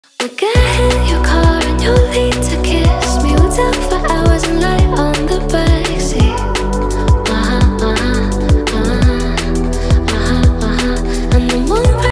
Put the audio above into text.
We get in your car and you need to kiss me. We'll talk for hours and lie all